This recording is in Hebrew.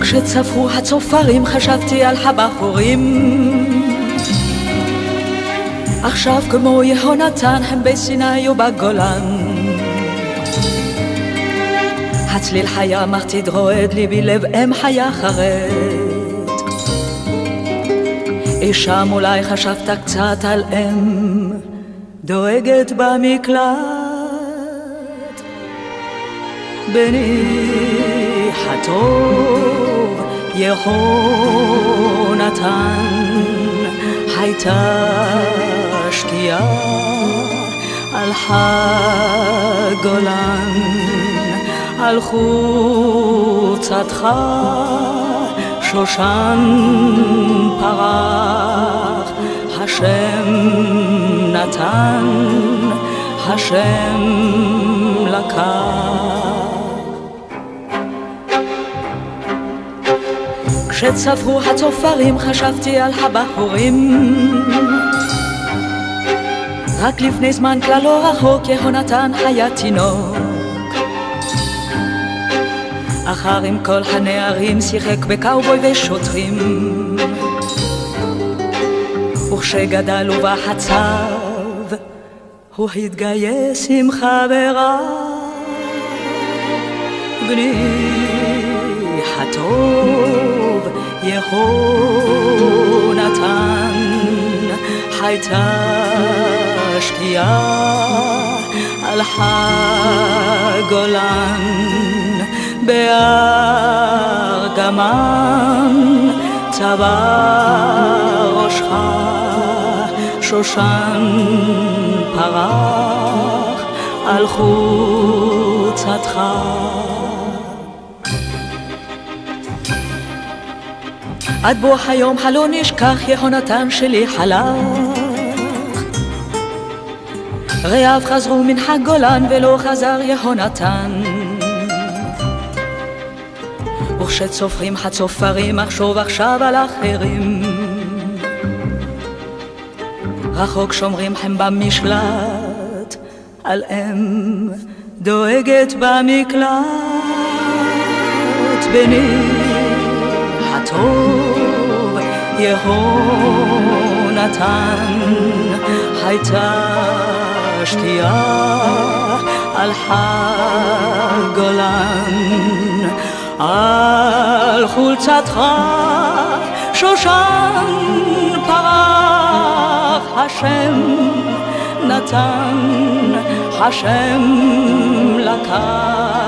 כשצפו הצופרים חשבתי על הבחורים, עכשיו כמו יהונתן הם בסיני ובגולן. הצליל חיה מחציד רועד ליבי לב אם חיה חרד. אי שם אולי חשבת קצת על אם דואגת במקלט. בני הטוב יהונתן הייתה שקיעה על הגולן, על חוצתך שושן פרח, השם נתן, השם לקח. כשצפו הצופרים חשבתי על הבחורים, רק לפני זמן כלל לא רחוק יהונתן היה תינוק. אחר עם כל הנערים שיחק בקאובוי ושוטרים, וכשגדל ובא הצו הוא התגייס עם חבריו. בני הטוב יהונתן הייתה שקיעה על הגולן, בארגמן צבא ראשך שושן פרח על חוצתך. עד בוא היום הלא נשכח יהונתן שלי חלך. רעיו חזרו מן הגולן ולא חזר יהונתן. וכשצופרים הצופרים אחשוב עכשיו על אחרים, רחוק שומרים הם במשלט על אם דואגת במקלט. בני הטוב יהונתן הייתה שקיעה על הגולן, על חולצתך שושן פרח, השם נתן, השם לקח.